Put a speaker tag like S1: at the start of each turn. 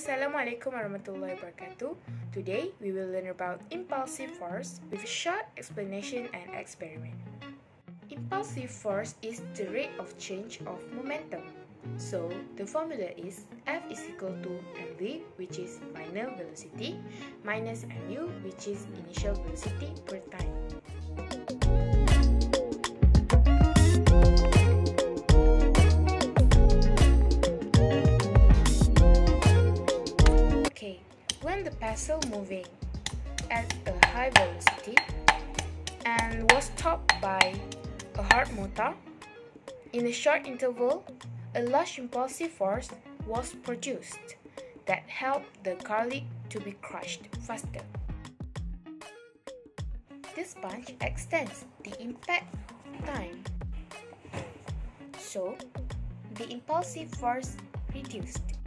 S1: Assalamualaikum warahmatullahi wabarakatuh. Today we will learn about impulsive force with a short explanation and experiment. Impulsive force is the rate of change of momentum. So the formula is F is equal to mv, which is final velocity, minus mu, which is initial velocity per time. When the vessel moving at a high velocity and was stopped by a hard motor, in a short interval, a large impulsive force was produced that helped the garlic to be crushed faster. This punch extends the impact time, so the impulsive force reduced.